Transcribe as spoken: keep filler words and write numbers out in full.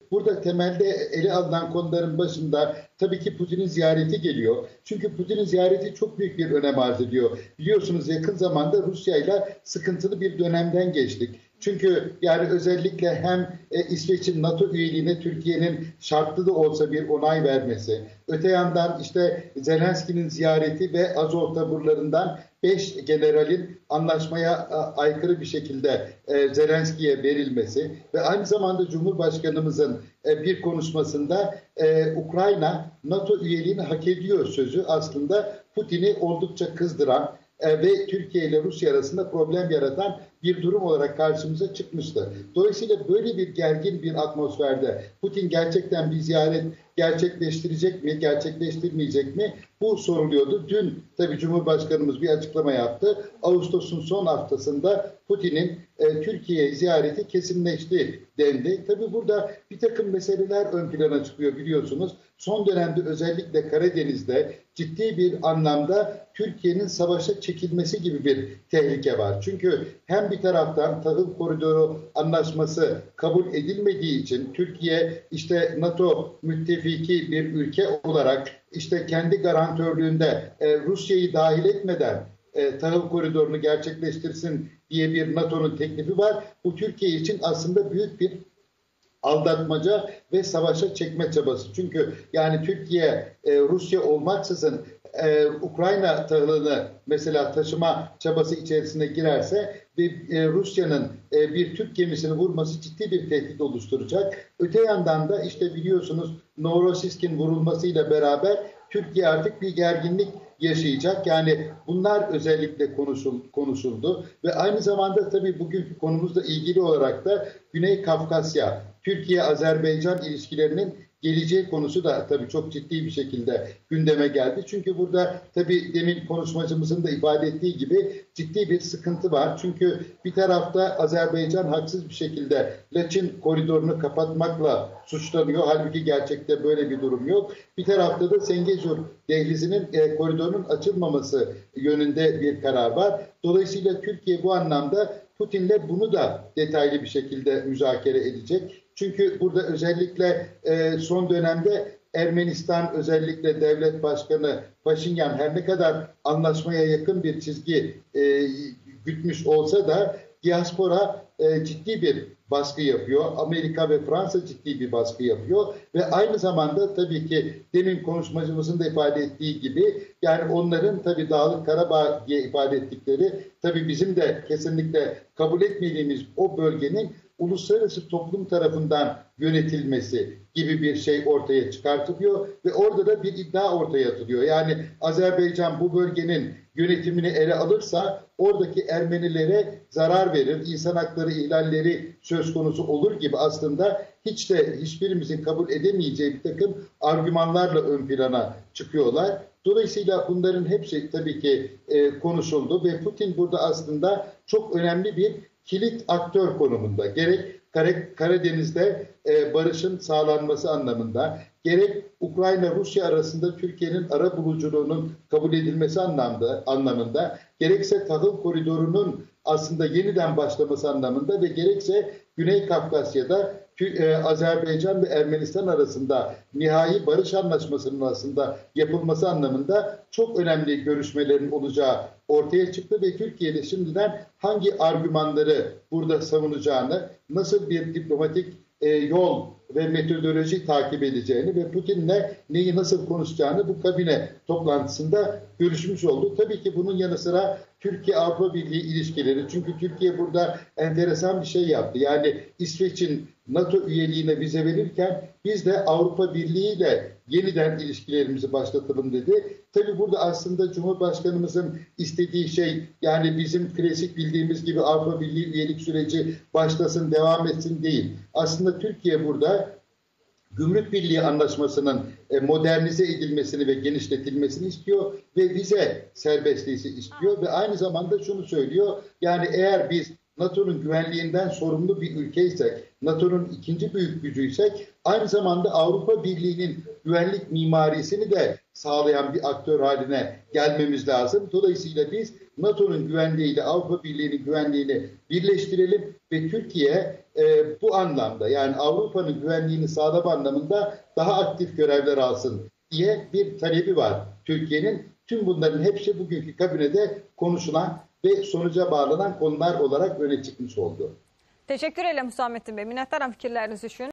burada temelde ele alınan konuların başında tabii ki Putin'in ziyareti geliyor. Çünkü Putin'in ziyareti çok büyük bir önem arz ediyor. Biliyorsunuz yakın zamanda Rusya ile sıkıntılı bir dönemden geçtik. Çünkü yani özellikle hem e, İsveç'in NATO üyeliğine Türkiye'nin şartlı da olsa bir onay vermesi, öte yandan işte Zelenski'nin ziyareti ve Azov taburlarından beş generalin anlaşmaya a, aykırı bir şekilde e, Zelenski'ye verilmesi ve aynı zamanda Cumhurbaşkanımızın e, bir konuşmasında e, Ukrayna NATO üyeliğini hak ediyor sözü aslında Putin'i oldukça kızdıran ve Türkiye ile Rusya arasında problem yaratan bir durum olarak karşımıza çıkmıştı. Dolayısıyla böyle bir gergin bir atmosferde Putin gerçekten bir ziyaret gerçekleştirecek mi, gerçekleştirmeyecek mi? Bu soruluyordu. Dün tabii Cumhurbaşkanımız bir açıklama yaptı. Ağustos'un son haftasında Putin'in e, Türkiye ziyareti kesinleşti dendi. Tabii burada bir takım meseleler ön plana çıkıyor biliyorsunuz. Son dönemde özellikle Karadeniz'de ciddi bir anlamda Türkiye'nin savaşa çekilmesi gibi bir tehlike var. Çünkü hem bir taraftan tahıl koridoru anlaşması kabul edilmediği için Türkiye işte NATO müttefiki bir ülke olarak işte kendi garantörlüğünde e, Rusya'yı dahil etmeden e, tahıl koridorunu gerçekleştirsin diye bir NATO'nun teklifi var. Bu Türkiye için aslında büyük bir aldatmaca ve savaşa çekme çabası. Çünkü yani Türkiye e, Rusya olmaksızın e, Ukrayna tahılını mesela taşıma çabası içerisine girerse ve e, Rusya'nın e, bir Türk gemisini vurması ciddi bir tehdit oluşturacak. Öte yandan da işte biliyorsunuz Novorossiysk'in vurulmasıyla beraber Türkiye artık bir gerginlik yaşayacak. Yani bunlar özellikle konuşul, konuşuldu ve aynı zamanda tabii bugünkü konumuzla ilgili olarak da Güney Kafkasya, Türkiye-Azerbaycan ilişkilerinin geleceği konusu da tabii çok ciddi bir şekilde gündeme geldi. Çünkü burada tabii demin konuşmacımızın da ifade ettiği gibi ciddi bir sıkıntı var. Çünkü bir tarafta Azerbaycan haksız bir şekilde Laçin koridorunu kapatmakla suçlanıyor. Halbuki gerçekte böyle bir durum yok. Bir tarafta da Zengezur dehlizinin e, koridorunun açılmaması yönünde bir karar var. Dolayısıyla Türkiye bu anlamda Putin'le bunu da detaylı bir şekilde müzakere edecek. Çünkü burada özellikle e, son dönemde Ermenistan özellikle devlet başkanı Paşinyan her ne kadar anlaşmaya yakın bir çizgi e, gütmüş olsa da diaspora e, ciddi bir baskı yapıyor. Amerika ve Fransa ciddi bir baskı yapıyor ve aynı zamanda tabii ki demin konuşmacımızın da ifade ettiği gibi yani onların tabii Dağlık Karabağ diye ifade ettikleri tabii bizim de kesinlikle kabul etmediğimiz o bölgenin uluslararası toplum tarafından yönetilmesi gibi bir şey ortaya çıkartılıyor ve orada da bir iddia ortaya atılıyor. Yani Azerbaycan bu bölgenin yönetimini ele alırsa oradaki Ermenilere zarar verir, insan hakları ihlalleri söz konusu olur gibi aslında hiç de hiçbirimizin kabul edemeyeceği bir takım argümanlarla ön plana çıkıyorlar. Dolayısıyla bunların hepsi tabii ki e, konuşuldu ve Putin burada aslında çok önemli bir kilit aktör konumunda. Gerek Karadeniz'de e, barışın sağlanması anlamında, gerek Ukrayna-Rusya arasında Türkiye'nin ara buluculuğunun kabul edilmesi anlamda, anlamında, gerekse tahıl koridorunun aslında yeniden başlaması anlamında ve gerekse Güney Kafkasya'da e, Azerbaycan ve Ermenistan arasında nihai barış anlaşmasının aslında yapılması anlamında çok önemli görüşmelerin olacağı ortaya çıktı ve Türkiye'de şimdiden hangi argümanları burada savunacağını, nasıl bir diplomatik e, yol ve metodoloji takip edeceğini ve Putin'le neyi nasıl konuşacağını bu kabine toplantısında görüşmüş oldu. Tabii ki bunun yanı sıra Türkiye-Avrupa Birliği ilişkileri. Çünkü Türkiye burada enteresan bir şey yaptı. Yani İsveç'in NATO üyeliğine vize verirken biz de Avrupa Birliği ile yeniden ilişkilerimizi başlatalım dedi. Tabii burada aslında Cumhurbaşkanımızın istediği şey yani bizim klasik bildiğimiz gibi Avrupa Birliği üyelik süreci başlasın, devam etsin değil. Aslında Türkiye burada Gümrük Birliği Anlaşması'nın modernize edilmesini ve genişletilmesini istiyor ve vize serbestliği istiyor ve aynı zamanda şunu söylüyor. Yani eğer biz NATO'nun güvenliğinden sorumlu bir ülkeysek, NATO'nun ikinci büyük gücüysek, aynı zamanda Avrupa Birliği'nin güvenlik mimarisini de sağlayan bir aktör haline gelmemiz lazım. Dolayısıyla biz NATO'nun güvenliğiyle Avrupa Birliği'nin güvenliğini birleştirelim ve ve Türkiye e, bu anlamda, yani Avrupa'nın güvenliğini sağlama anlamında daha aktif görevler alsın diye bir talebi var Türkiye'nin. Tüm bunların hepsi bugünkü kabinede konuşulan ve sonuca bağlanan konular olarak öne çıkmış oldu. Teşekkür ederim Hüsamettin Bey. Minnətdaram fikirləriniz üçün.